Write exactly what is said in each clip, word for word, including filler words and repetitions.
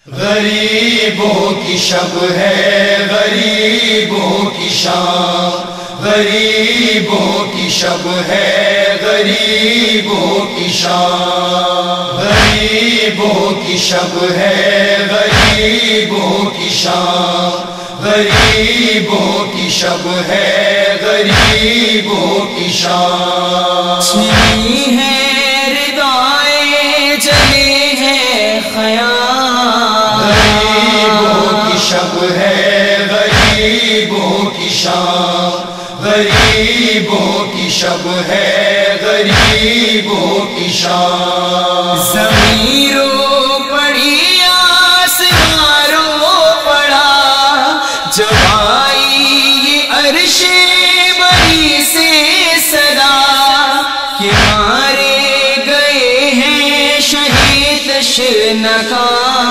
غریبوں کی شب ہے غریبوں کی شام، غریبوں کی شب ہے غریبوں کی شام، غریبوں کی شب ہے غریبوں کی شام، غریبوں کی شب ہے غریبوں کی شام۔ چھینی ہے ردائیں جلے ہیں خیام، غریبوں کی شب ہے غریبوں کی شام، غریبوں کی شب ہے غریبوں کی شام۔ زمین رو پڑی آسمان رو پڑا، جب آئی یہ عرش بری سے صدا کہ مارے گئے ہیں شہید شنکا۔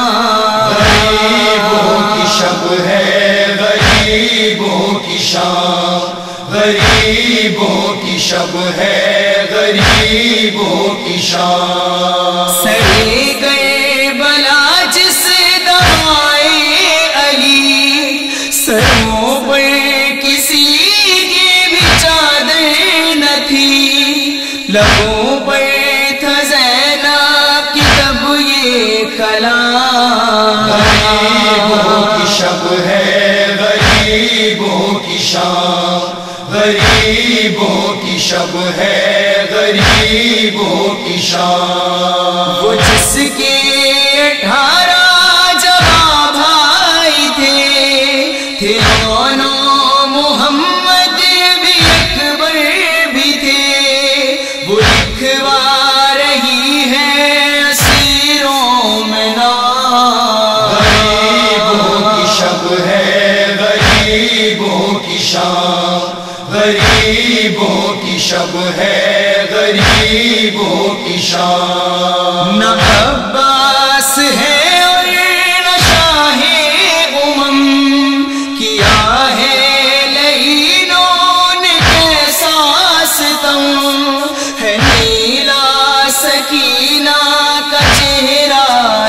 غریبوں کی شب ہے غریبوں کی شام، غریبوں کی شب ہے غریبوں کی شام۔ سڑے گئے بلا جس دعائے علی، سروں پر کسی کی بھی چادر نہ تھی، لبوں پر تھا زینب کی تب یہ کلام۔ غریبوں کی شب ہے غریبوں کی شام، غریبوں کی شب ہے غریبوں کی شام۔ وہ جس کے اٹھارہ جوان بھائی تھے، تھے دونوں محمد بھی اکبر بھی تھے، وہ لکھوا رہی ہے اسیروں میں نام۔ غریبوں کی شب ہے غریبوں کی شام، غریبوں کی شب ہے غریبوں کی شام۔ نہ عباس ہے اور نہ شاہ امم، کیا ہے لعینوں نے کیسا ستم، ہے نیلا سکینہ کا چہرہ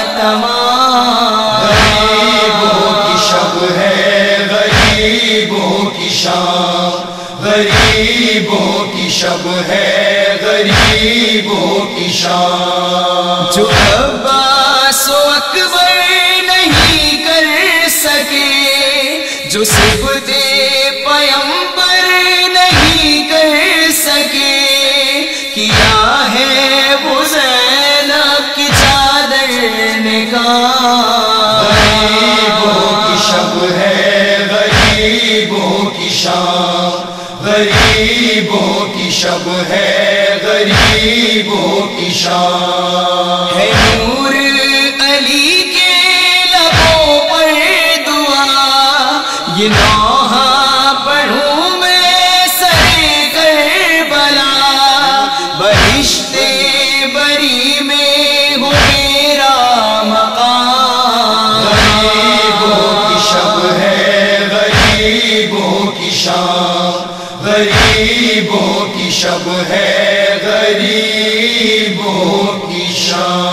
تمام۔ غریبوں کی شب ہے غریبوں کی شام، غریبوں کی شب ہے غریبوں کی شام۔ جو عباس و اکبر نہیں کر سکے، جو صفت پیمبر نہیں کر سکے، کیا ہے وہ زینب کی چادر نگاہ۔ غریبوں کی شب ہے غریبوں کی شام، غریبوں کی شب ہے غریبوں کی شام۔ ہے نور علی کے لبوں پر دعا، یہ نوحہ پڑھوں میں سر کربلا، بہشت بری میں ہو میرا مقام۔ غریبوں کی شب ہے غریبوں کی شام، غریبوں کی شب ہے غریبوں کی شام۔